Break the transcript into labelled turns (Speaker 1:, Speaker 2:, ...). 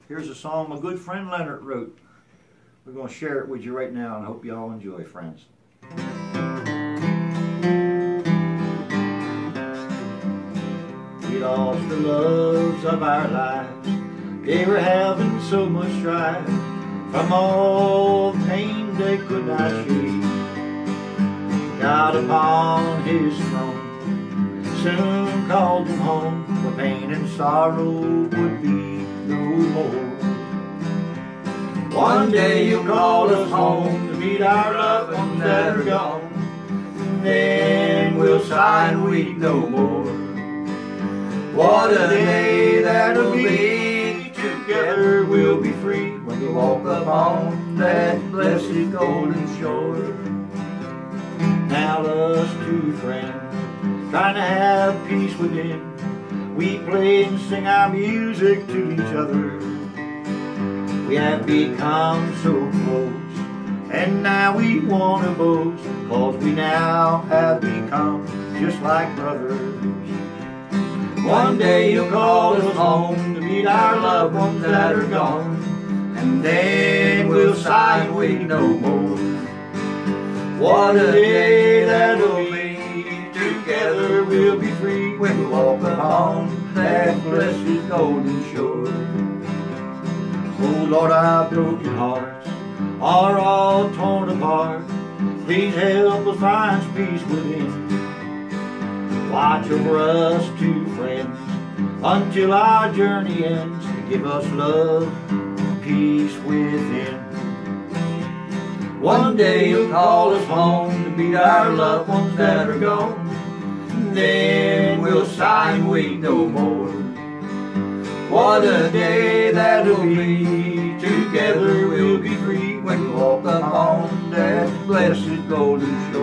Speaker 1: Here's a song my good friend Leonard wrote. We're going to share it with you right now and hope you all enjoy, friends. We lost the loves of our lives. They were having so much strife from all the pain they could not shake. God upon his throne soon called them home, where pain and sorrow would be no more. One day you'll call us home to meet our loved ones that are gone, and then we'll sigh and weep no more. What a day that'll be, together we'll be free when we walk upon that blessed golden shore. Now us two friends, trying to have peace within, we play and sing our music to each other. We have become so close, and now we want to boast, 'cause we now have become just like brothers. One day you'll call us home to meet our loved ones that are gone, and then we'll sigh and weep no more. What a day that'll be, together we'll be free when we walk upon that blessed golden shore. Oh Lord, our broken hearts are all torn apart. Please help us find peace within. Watch over us two friends until our journey ends, and give us love and peace within. One day you'll call us home to meet our loved ones that are gone, and then we'll sigh and weep no more. What a day that'll be, together we'll be free when we walk upon that blessed golden shore.